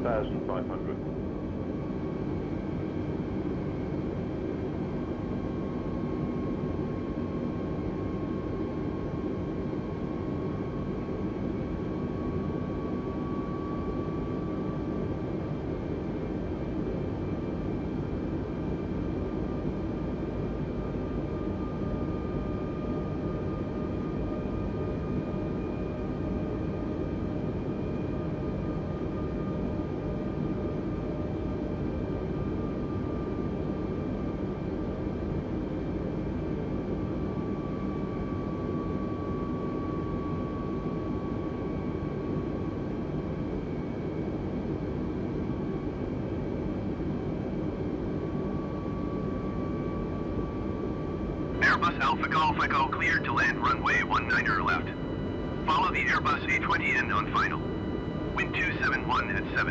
1,500. Airbus Alpha Golf Echo cleared to land runway 19er left. Follow the Airbus A320 in on final. Wind 271 at 7.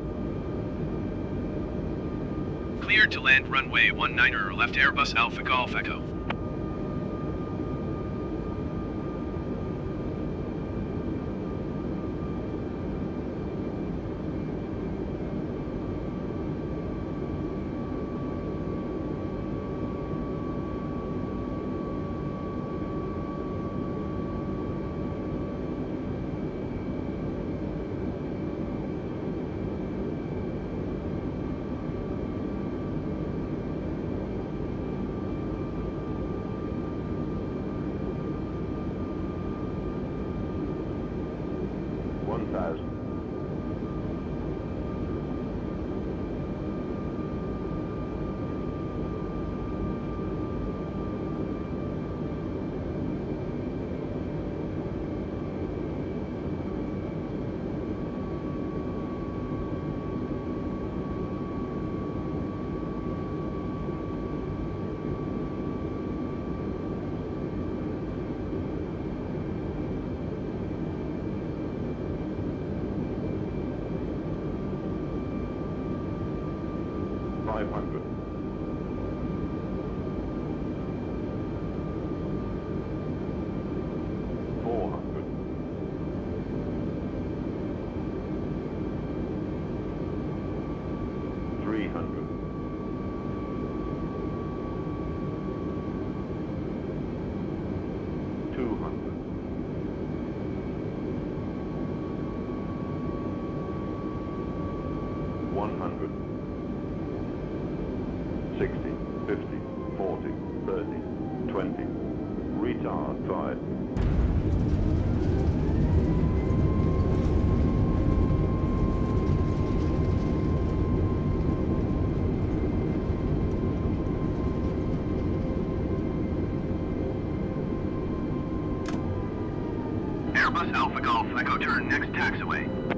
Cleared to land runway 19er left Airbus Alpha Golf Echo. Airbus Alpha Golf Echo turn next taxiway.